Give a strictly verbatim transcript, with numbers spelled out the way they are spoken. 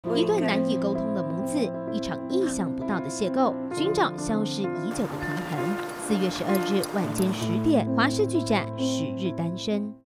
一对难以沟通的母子，一场意想不到的邂逅，寻找消失已久的平衡。四月十二日晚间十点，华视剧展《十日单身》。